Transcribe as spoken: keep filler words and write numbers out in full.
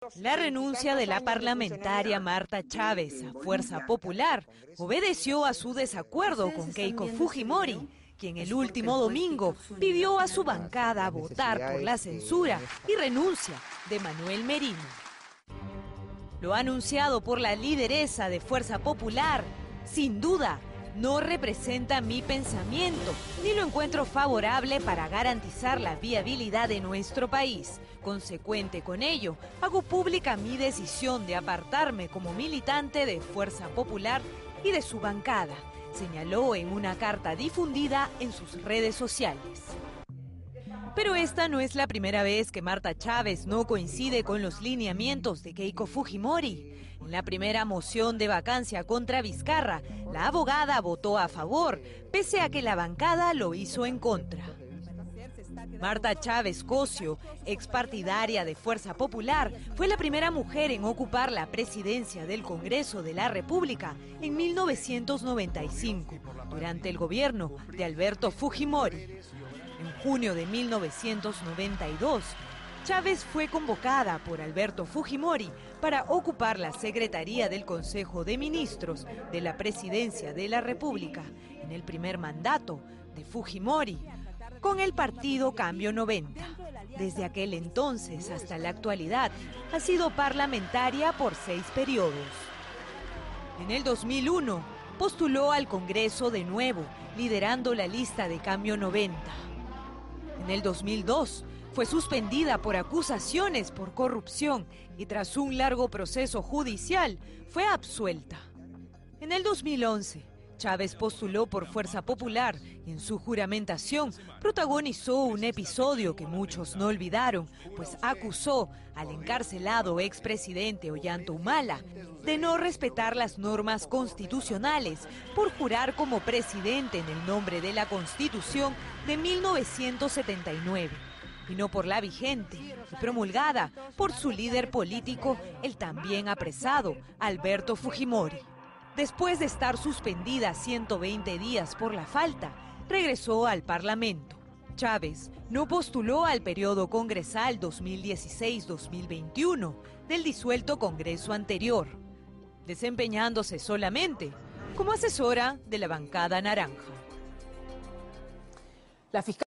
La renuncia de la parlamentaria Marta Chávez a Fuerza Popular obedeció a su desacuerdo con Keiko Fujimori, quien el último domingo pidió a su bancada votar por la censura y renuncia de Manuel Merino. Lo anunciado por la lideresa de Fuerza Popular, sin duda, no representa mi pensamiento, ni lo encuentro favorable para garantizar la viabilidad de nuestro país. Consecuente con ello, hago pública mi decisión de apartarme como militante de Fuerza Popular y de su bancada, señaló en una carta difundida en sus redes sociales. Pero esta no es la primera vez que Marta Chávez no coincide con los lineamientos de Keiko Fujimori. En la primera moción de vacancia contra Vizcarra, la abogada votó a favor, pese a que la bancada lo hizo en contra. Marta Chávez Cosio, expartidaria de Fuerza Popular, fue la primera mujer en ocupar la presidencia del Congreso de la República en mil novecientos noventa y cinco, durante el gobierno de Alberto Fujimori. En junio de mil novecientos noventa y dos, Chávez fue convocada por Alberto Fujimori para ocupar la Secretaría del Consejo de Ministros de la Presidencia de la República en el primer mandato de Fujimori, con el partido Cambio noventa. Desde aquel entonces hasta la actualidad ha sido parlamentaria por seis periodos. En el dos mil uno postuló al Congreso de nuevo, liderando la lista de Cambio noventa. En el dos mil dos fue suspendida por acusaciones por corrupción y tras un largo proceso judicial fue absuelta. En el dos mil once, Chávez postuló por Fuerza Popular y en su juramentación protagonizó un episodio que muchos no olvidaron, pues acusó al encarcelado expresidente Ollanta Humala de no respetar las normas constitucionales por jurar como presidente en el nombre de la Constitución de mil novecientos setenta y nueve. Y no por la vigente y promulgada por su líder político, el también apresado Alberto Fujimori. Después de estar suspendida ciento veinte días por la falta, regresó al Parlamento. Chávez no postuló al periodo congresal dos mil dieciséis dos mil veintiuno del disuelto Congreso anterior, desempeñándose solamente como asesora de la bancada naranja. La fiscal